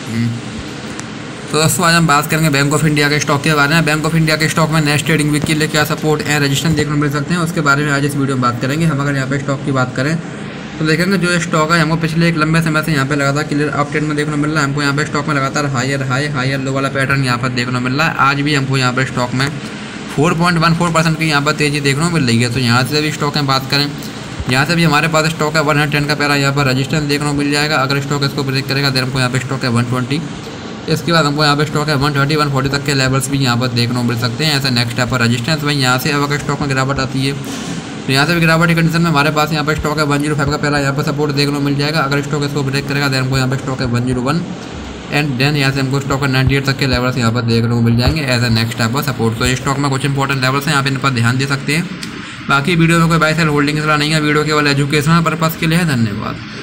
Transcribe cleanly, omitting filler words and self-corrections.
तो दोस्तों आज हम बात करेंगे बैंक ऑफ इंडिया के स्टॉक के बारे में। बैंक ऑफ इंडिया के स्टॉक में नेक्स्ट ट्रेडिंग वीक के लिए क्या सपोर्ट एंड रेजिस्टेंस देखने को मिल सकते हैं, उसके बारे में आज इस वीडियो में बात करेंगे। हम अगर यहाँ पे स्टॉक की बात करें तो देखेंगे जो स्टॉक है हमको पिछले एक लंबे समय से यहाँ पे लगातार क्लियर अप ट्रेंड में देखने को मिल रहा है। हमको यहाँ पे स्टॉक में लगातार हायर लो वाला पैटर्न यहाँ पर देखने को मिल रहा है। आज भी हमको यहाँ पे स्टॉक में 4.14% की यहाँ पर तेज़ी देखने को मिल रही है। तो यहाँ से भी स्टॉक में बात करें, यहाँ से भी हमारे पास स्टॉक है 110 का पहला यहाँ पर रजिस्टेंस देखने को मिल जाएगा। अगर स्टॉक इसको ब्रेक करेगा देन हमको यहाँ पे स्टॉक है 120, इसके बाद हमको यहाँ पे स्टॉक है 130 140 तक के लेवल्स भी यहाँ पर देखने को मिल सकते हैं। ऐसा नेक्स्ट यहाँ पर रजिस्टेंस भाई यहाँ से अगर स्टॉक में गिरावट आती है तो यहाँ से भी गिरावट की कंडीशन में हमारे पास यहाँ पर स्टॉक है 105 का पहला यहाँ पर सपोर्ट देखने को मिल जाएगा। अगर स्टॉक इसको ब्रेक करेगा देन हमको यहाँ पे स्टॉक है 101 एंड देन यहाँ से हमको स्टॉक है 98 तक के लेवल्स यहाँ पर देखने को मिल जाएंगे as a next type of support. तो इस स्टॉक में कुछ इंपॉर्टेंट लेवल्स हैं, यहाँ पे इन पर ध्यान दे सकते हैं। बाकी वीडियो में कोई बाय सेल होल्डिंग सलाह नहीं है, वीडियो केवल एजुकेशनल पर्पज़ के लिए है। धन्यवाद।